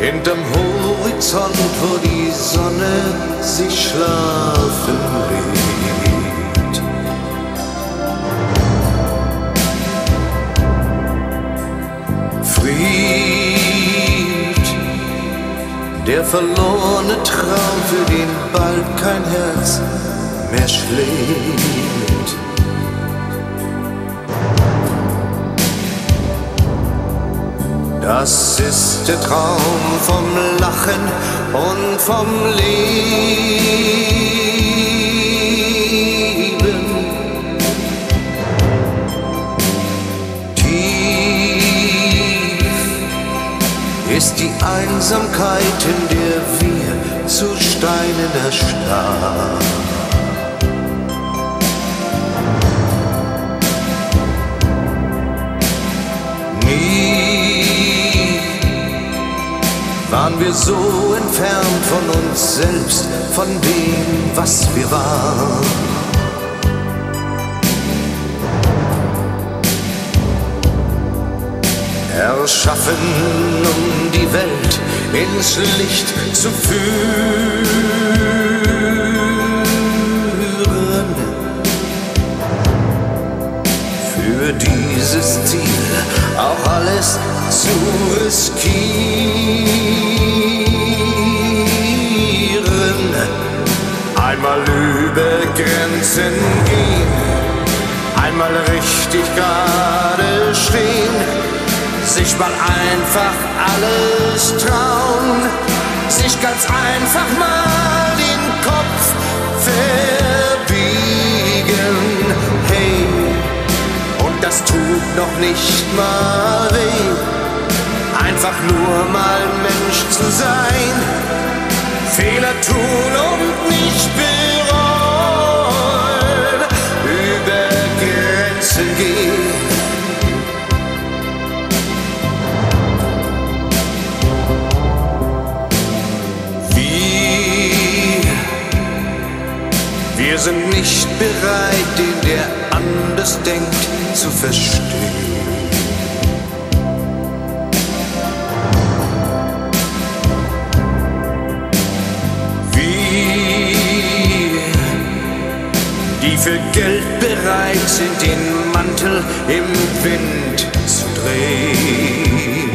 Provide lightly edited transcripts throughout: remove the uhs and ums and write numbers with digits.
hinterm Horizont, wo die Sonne sich schlafen legt. Fried, der verlorene Traum, für den bald kein Herz mehr schlägt. Das ist der Traum vom Lachen und vom Leben. Tief ist die Einsamkeit, in der wir zu Steinen erstarren. Waren wir so entfernt von uns selbst, von dem, was wir waren. Erschaffen, um die Welt ins Licht zu führen. Für dieses Ziel auch alles zu riskieren. Einmal über Grenzen gehen, einmal richtig gerade stehen, sich mal einfach alles trauen, sich ganz einfach mal den Kopf verbiegen. Hey, und das tut noch nicht mal weh, einfach nur mal Mensch zu sein, Fehler tun und nicht bereuen, über Grenzen gehen. Wir sind nicht bereit, den, der anders denkt, zu verstehen. Die für Geld bereit sind, den Mantel im Wind zu drehen.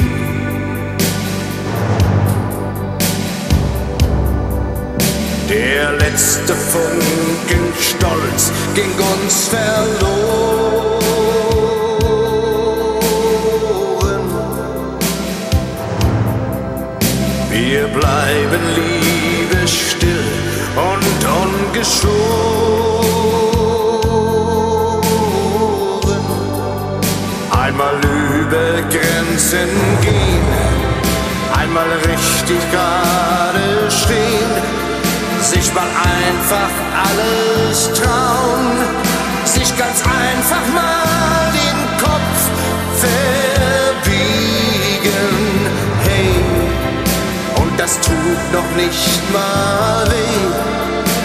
Der letzte Funken Stolz ging uns verloren. Wir bleiben Liebe still und ungeschoren. Einmal über Grenzen gehen, einmal richtig gerade stehen, sich mal einfach alles trauen, sich ganz einfach mal den Kopf verbiegen. Hey, und das tut noch nicht mal weh,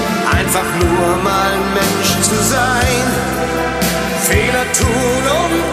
einfach nur mal Mensch zu sein, Fehler tun und